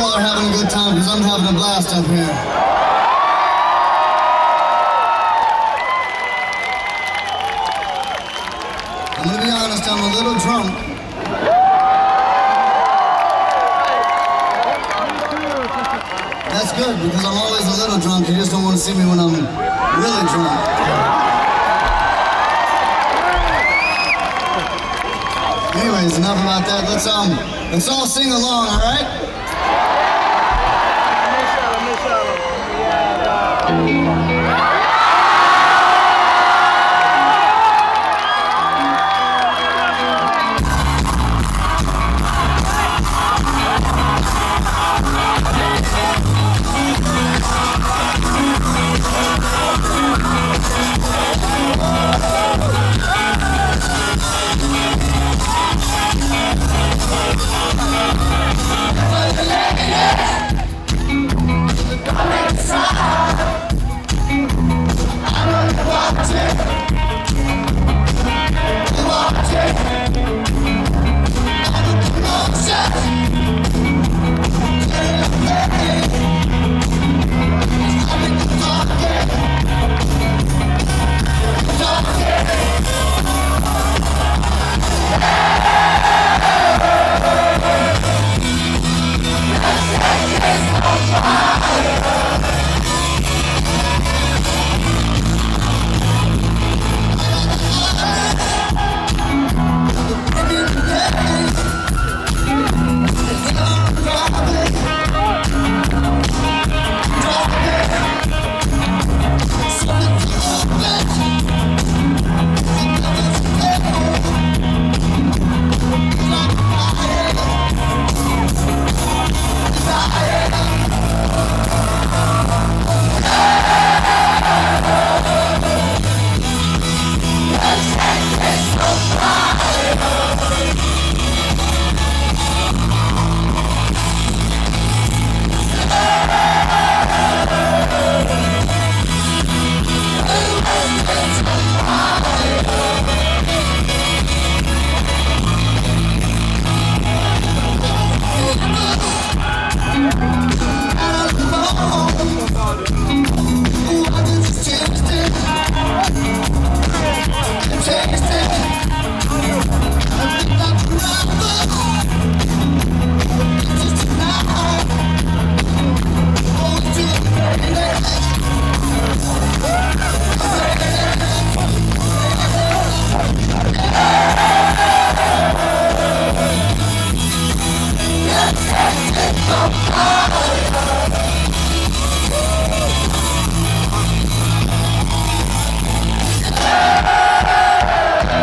y'all are having a good time, because I'm having a blast up here. I'm gonna be honest, I'm a little drunk. That's good, because I'm always a little drunk. You just don't want to see me when I'm really drunk. Anyways, enough about that. Let's all sing along, all right?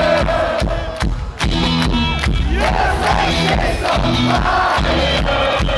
Yes, I